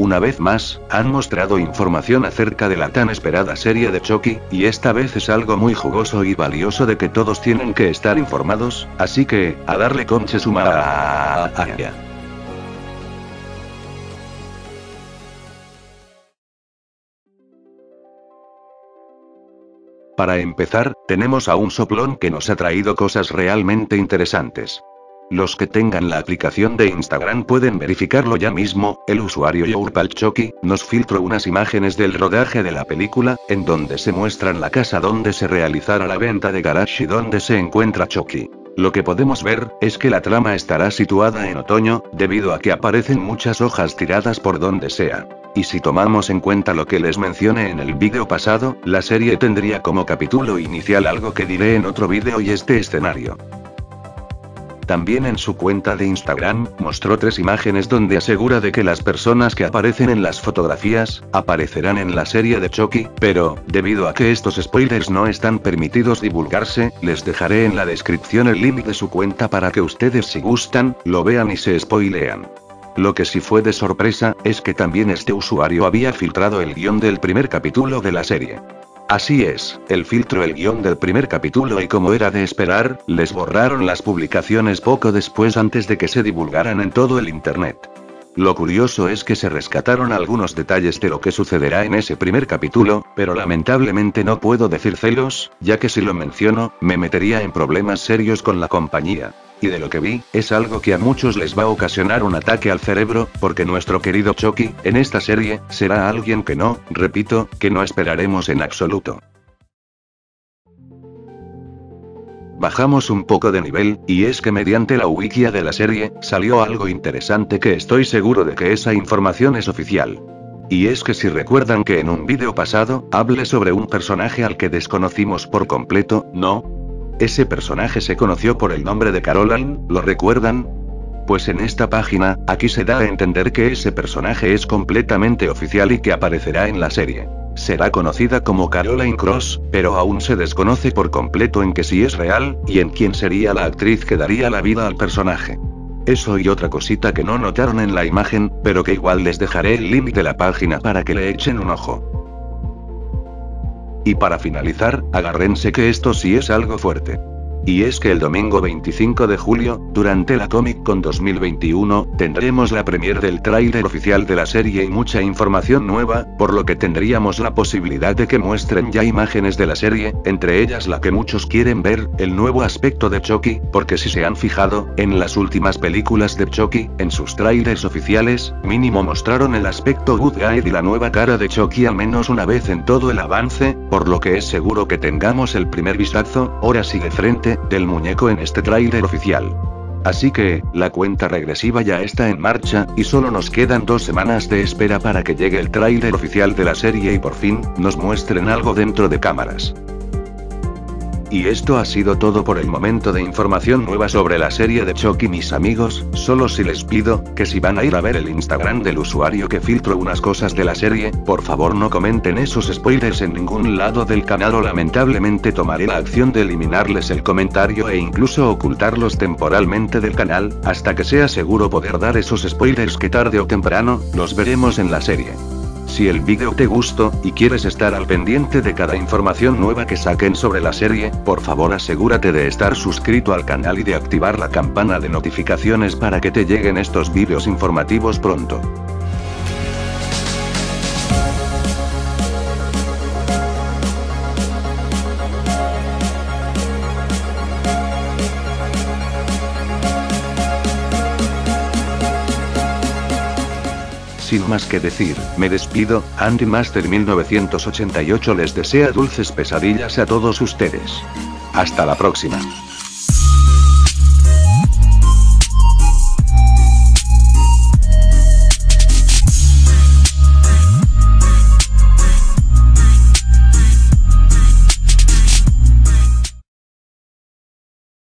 Una vez más, han mostrado información acerca de la tan esperada serie de Chucky, y esta vez es algo muy jugoso y valioso de que todos tienen que estar informados, así que, a darle conche su madre. Para empezar, tenemos a un soplón que nos ha traído cosas realmente interesantes. Los que tengan la aplicación de Instagram pueden verificarlo ya mismo. El usuario YourPalChucky nos filtró unas imágenes del rodaje de la película, en donde se muestran la casa donde se realizará la venta de Garage y donde se encuentra Chucky. Lo que podemos ver, es que la trama estará situada en otoño, debido a que aparecen muchas hojas tiradas por donde sea. Y si tomamos en cuenta lo que les mencioné en el vídeo pasado, la serie tendría como capítulo inicial algo que diré en otro vídeo y este escenario. También en su cuenta de Instagram, mostró 3 imágenes donde asegura de que las personas que aparecen en las fotografías, aparecerán en la serie de Chucky, pero, debido a que estos spoilers no están permitidos divulgarse, les dejaré en la descripción el link de su cuenta para que ustedes si gustan, lo vean y se spoilean. Lo que sí fue de sorpresa, es que también este usuario había filtrado el guión del primer capítulo de la serie. Así es, él filtró el guión del primer capítulo y como era de esperar, les borraron las publicaciones poco después antes de que se divulgaran en todo el internet. Lo curioso es que se rescataron algunos detalles de lo que sucederá en ese primer capítulo, pero lamentablemente no puedo decírselos, ya que si lo menciono, me metería en problemas serios con la compañía. Y de lo que vi, es algo que a muchos les va a ocasionar un ataque al cerebro, porque nuestro querido Chucky, en esta serie, será alguien que no, repito, que no esperaremos en absoluto. Bajamos un poco de nivel, y es que mediante la wikia de la serie, salió algo interesante que estoy seguro de que esa información es oficial. Y es que si recuerdan que en un vídeo pasado, hablé sobre un personaje al que desconocimos por completo, ¿no? Ese personaje se conoció por el nombre de Caroline, ¿lo recuerdan? Pues en esta página, aquí se da a entender que ese personaje es completamente oficial y que aparecerá en la serie. Será conocida como Caroline Cross, pero aún se desconoce por completo en que si es real, y en quién sería la actriz que daría la vida al personaje. Eso y otra cosita que no notaron en la imagen, pero que igual les dejaré el link de la página para que le echen un ojo. Y para finalizar, agárrense que esto sí es algo fuerte. Y es que el domingo 25 de julio, durante la Comic Con 2021, tendremos la premiere del tráiler oficial de la serie y mucha información nueva, por lo que tendríamos la posibilidad de que muestren ya imágenes de la serie, entre ellas la que muchos quieren ver, el nuevo aspecto de Chucky, porque si se han fijado, en las últimas películas de Chucky, en sus tráilers oficiales, mínimo mostraron el aspecto Good Guy y la nueva cara de Chucky al menos una vez en todo el avance, por lo que es seguro que tengamos el primer vistazo, ahora sí de frente, del muñeco en este tráiler oficial. Así que, la cuenta regresiva ya está en marcha, y solo nos quedan 2 semanas de espera para que llegue el tráiler oficial de la serie y por fin, nos muestren algo dentro de cámaras. Y esto ha sido todo por el momento de información nueva sobre la serie de Chucky mis amigos, solo si les pido, que si van a ir a ver el Instagram del usuario que filtró unas cosas de la serie, por favor no comenten esos spoilers en ningún lado del canal o lamentablemente tomaré la acción de eliminarles el comentario e incluso ocultarlos temporalmente del canal, hasta que sea seguro poder dar esos spoilers que tarde o temprano, los veremos en la serie. Si el vídeo te gustó, y quieres estar al pendiente de cada información nueva que saquen sobre la serie, por favor asegúrate de estar suscrito al canal y de activar la campana de notificaciones para que te lleguen estos vídeos informativos pronto. Sin más que decir, me despido, Andy Master 1988 les desea dulces pesadillas a todos ustedes. Hasta la próxima.